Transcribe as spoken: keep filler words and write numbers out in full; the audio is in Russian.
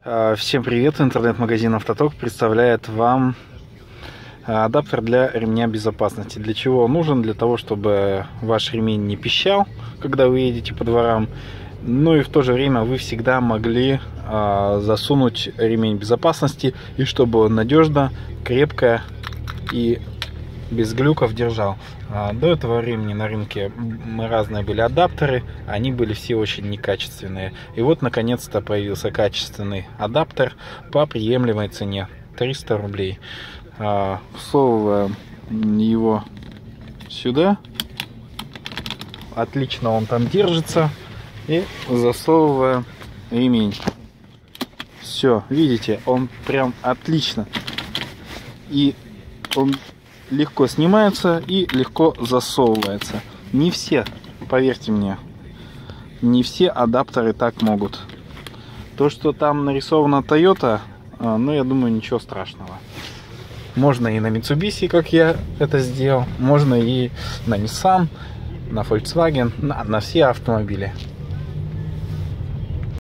Всем привет! Интернет-магазин Автоток представляет вам адаптер для ремня безопасности. Для чего он нужен? Для того, чтобы ваш ремень не пищал, когда вы едете по дворам. Ну и в то же время вы всегда могли засунуть ремень безопасности, и чтобы он надежно, крепко и без глюков держал. До этого времени на рынке разные были адаптеры, они были все очень некачественные. И вот наконец-то появился качественный адаптер по приемлемой цене триста рублей. Всовываем его сюда, отлично он там держится, и засовываем ремень. Все, видите, он прям отлично, и он легко снимается и легко засовывается. Не все, поверьте мне, не все адаптеры так могут. То, что там нарисовано Toyota, ну, я думаю, ничего страшного. Можно и на Mitsubishi, как я это сделал, можно и на Nissan, на Volkswagen, на, на все автомобили.